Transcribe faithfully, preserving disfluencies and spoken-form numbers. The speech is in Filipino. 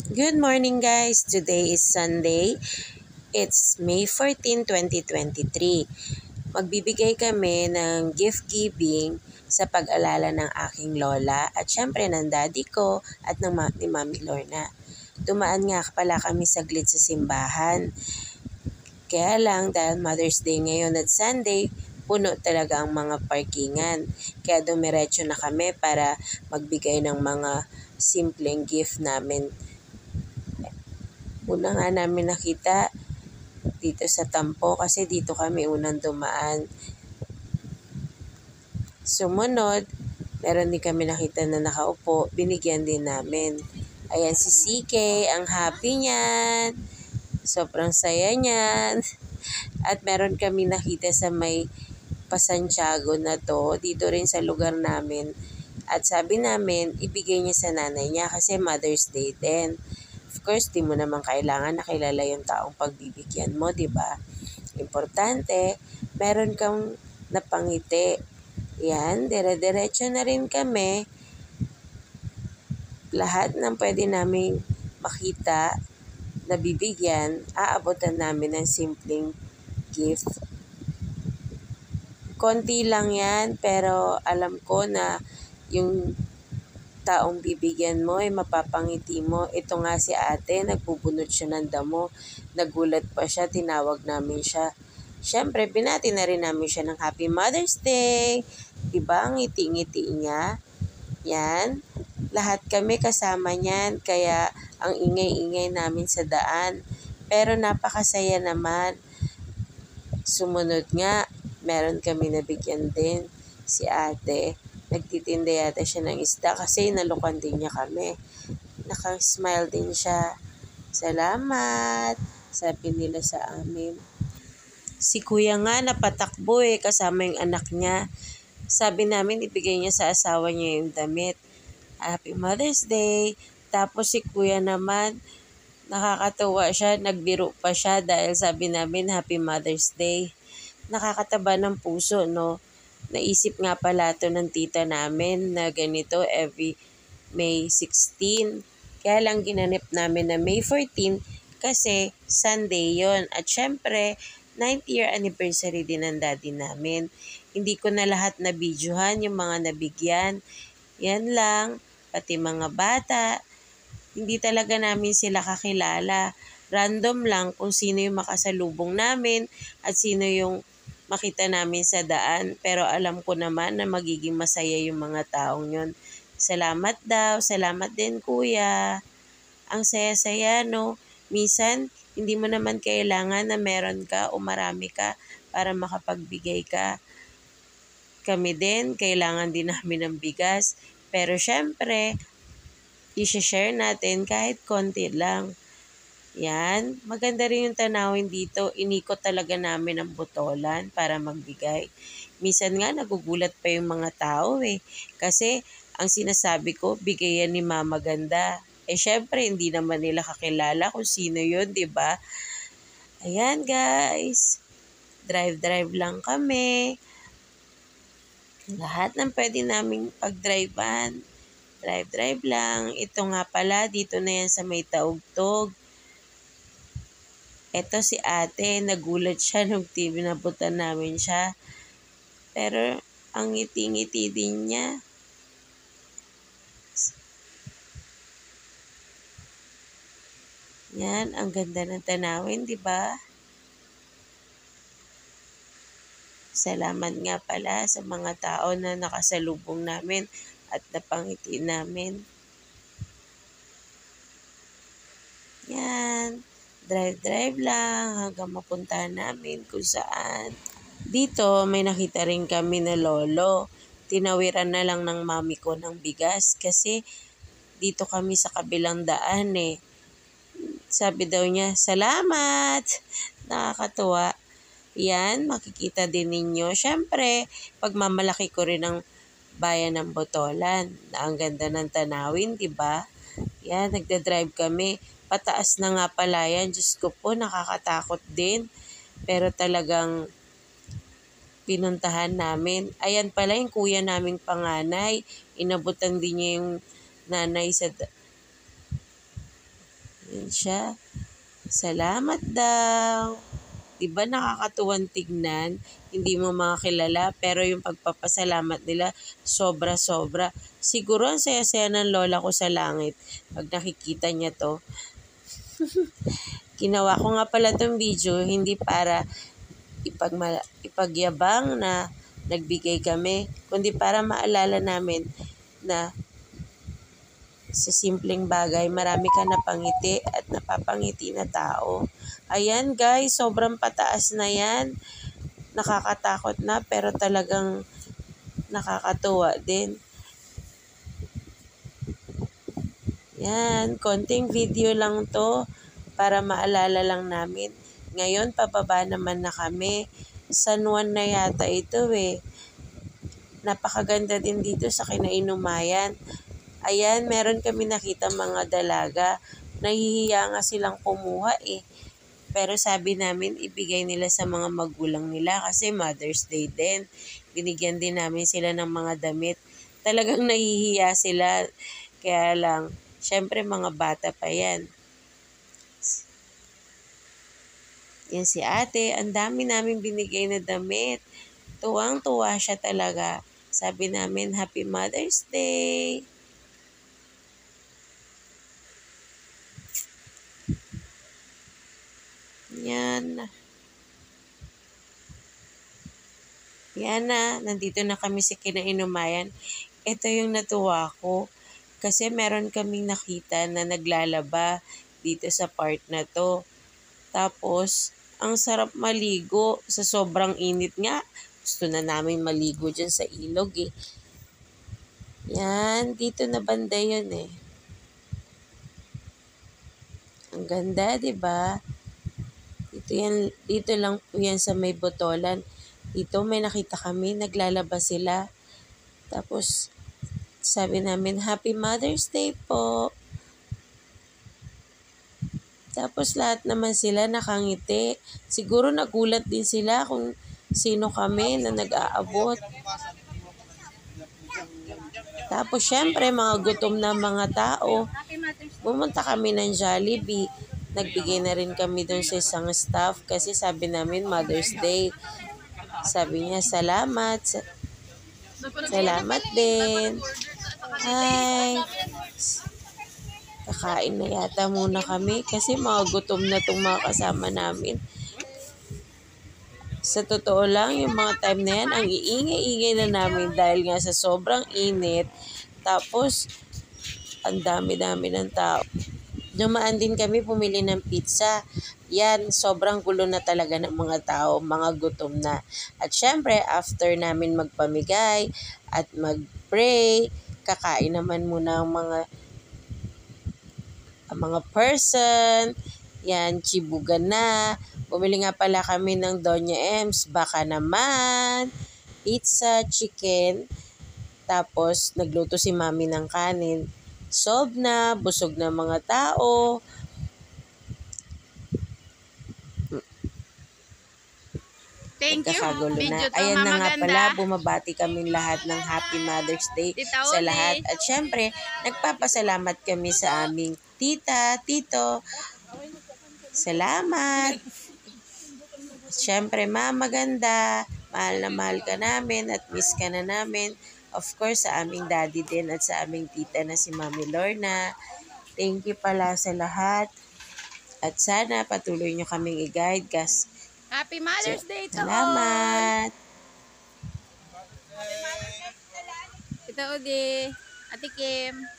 Good morning guys! Today is Sunday. It's May fourteenth, twenty twenty-three. Magbibigay kami ng gift giving sa pag-alala ng aking lola at syempre ng daddy ko at ng ma- ni Mami Lorna. Dumaan nga pala kami saglit sa simbahan. Kaya lang dahil Mother's Day ngayon at Sunday, puno talaga ang mga parkingan. Kaya dumiretso na kami para magbigay ng mga simpleng gift namin. Una nga namin nakita dito sa Tampo kasi dito kami unang dumaan. Sumunod, meron din kami nakita na nakaupo, binigyan din namin. Ayan si C K, ang happy niyan. Sobrang saya niyan. At meron kami nakita sa may Pasantiago na to, dito rin sa lugar namin. At sabi namin, ibigay niya sa nanay niya kasi Mother's Day din. Of course, di mo naman kailangan nakilala yung taong pagbibigyan mo, di ba? Importante, meron kang napangiti. Yan, dire-diretso na rin kami. Lahat ng pwede namin makita na bibigyan, aabotan namin ng simpleng gift. Konti lang yan, pero alam ko na yung taong bibigyan mo ay mapapangiti mo. Ito nga si ate, nagbubunot siya ng damo. Nagulat pa siya, tinawag namin siya. Siyempre, binati na rin namin siya ng Happy Mother's Day. Diba, ang ngiti-ngiti niya? Yan. Lahat kami kasama niyan, kaya ang ingay-ingay namin sa daan. Pero napakasaya naman. Sumunod nga, meron kami nabigyan din si ate. Nagtitinda yata siya ng isda kasi nalukan din niya kami. Nakasmile din siya. Salamat, sabi nila sa amin. Si kuya nga napatakbo eh, kasama yung anak niya. Sabi namin ibigay niya sa asawa niya yung damit. Happy Mother's Day. Tapos si kuya naman, nakakatuwa siya, nagbiro pa siya dahil sabi namin Happy Mother's Day. Nakakataba ng puso, no? Naisip nga pala ito ng tita namin na ganito every May sixteenth. Kaya lang ginanip namin na May fourteenth kasi Sunday yon. At syempre, ninth year anniversary din ng daddy namin. Hindi ko na lahat na videohan yung mga nabigyan. Yan lang, pati mga bata. Hindi talaga namin sila kakilala. Random lang kung sino yung makasalubong namin at sino yung makita namin sa daan. Pero alam ko naman na magiging masaya yung mga taong yon. Salamat daw. Salamat din kuya. Ang saya-saya, no? Minsan, hindi mo naman kailangan na meron ka o marami ka para makapagbigay ka. Kami din, kailangan din namin ng bigas. Pero syempre, i-share natin kahit konti lang. Yan, maganda rin yung tanawin dito. Inikot talaga namin ang botolan para magbigay. Minsan nga nagugulat pa yung mga tao eh. Kasi ang sinasabi ko, bigayan ni Mama Ganda. Eh syempre, hindi naman nila kakilala kung sino yun, di ba? Ayan guys, drive-drive lang kami. Lahat ng pwede naming pag-drivean. Drive-drive lang. Ito nga pala, dito na yan sa may Taugtog. Ito si ate, nagulat siya nung T V nabutan namin siya. Pero ang ngiti-ngiti din niya. Yan, ang ganda ng tanawin, di ba? Salamat nga pala sa mga tao na nakasalubong namin at napangiti namin. Yan, drive-drive lang hanggang mapuntahan namin kung saan. Dito, may nakita rin kami na lolo. Tinawiran na lang ng mami ko ng bigas kasi dito kami sa kabilang daan eh. Sabi daw niya, salamat! Nakakatuwa. Yan, makikita din ninyo. Siyempre, pagmamalaki ko rin ang bayan ng Botolan. Na ang ganda ng tanawin, di ba? Yan, nagda-drive kami. Pataas na nga pala yan. Diyos ko po, nakakatakot din. Pero talagang pinuntahan namin. Ayan pala yung kuya naming panganay. Inabutan din niya yung nanay sa Yan siya. Salamat daw. Diba nakakatuwang tignan? Hindi mo mga kilala, pero yung pagpapasalamat nila, sobra-sobra. Siguro ang saya-saya ng lola ko sa langit pag nakikita niya to. Ginawa ko nga pala tong video, hindi para ipagma- ipagyabang na nagbigay kami, kundi para maalala namin na sa simpleng bagay, marami ka napangiti at napapangiti na tao. Ayan guys, sobrang pataas na yan. Nakakatakot na pero talagang nakakatuwa din. Yan, konting video lang to para maalala lang namin. Ngayon, pababa naman na kami. San Juan na yata ito eh. Napakaganda din dito sa Kinainumayan. Ayan, meron kami nakita mga dalaga. Nahihiya nga silang kumuha eh. Pero sabi namin, ibigay nila sa mga magulang nila kasi Mother's Day din. Binigyan din namin sila ng mga damit. Talagang nahihiya sila. Kaya lang, syempre mga bata pa yan. Yan si ate, ang dami namin binigay na damit. Tuwang-tuwa siya talaga. Sabi namin, Happy Mother's Day! Yan. Yan na, nandito na kami sa Kinainumayan. Ito yung natuwa ko. Kasi meron kaming nakita na naglalaba dito sa part na to. Tapos, ang sarap maligo sa sobrang init nga. Gusto na namin maligo dyan sa ilog eh. Yan, dito na banda yun eh. Ang ganda, diba? Dito, yan, dito lang po yan sa may botolan. Dito may nakita kami, naglalaba sila. Tapos, sabi namin, Happy Mother's Day po. Tapos lahat naman sila nakangiti. Siguro nagulat din sila kung sino kami na nag-aabot. Tapos syempre mga gutom na mga tao, pumunta kami ng Jollibee. Nagbigay na rin kami doon sa isang staff kasi sabi namin Mother's Day. Sabi niya salamat. Salamat din. Hi. Kakain na yata muna kami kasi mga gutom na itong mga kasama namin. Sa totoo lang, yung mga time na yan, ang iingay-ingay na namin dahil nga sa sobrang init. Tapos, ang dami-dami ng tao. Dumaan din kami pumili ng pizza. Yan, sobrang gulo na talaga ng mga tao, mga gutom na. At syempre, after namin magpamigay at mag-pray, kakain naman muna ang mga ang mga person. Yan, chibugan na. Bumili nga pala kami ng Doña Ems, baka naman, pizza, chicken. Tapos, nagluto si mami ng kanin. Solve na, busog na mga tao. Thank you. Video na. Ayan na nga pala, bumabati kami lahat ng Happy Mother's Day sa lahat. At syempre, nagpapasalamat kami sa aming tita, tito. Salamat. Syempre, ma, maganda. Mahal na mahal ka namin at miss ka na namin. Of course, sa aming daddy din at sa aming tita na si Mami Lorna. Thank you pala sa lahat. At sana patuloy nyo kaming i-guide. Guys. Happy Mother's Day to Salamat. all! Ito, Udi. Ate Kim.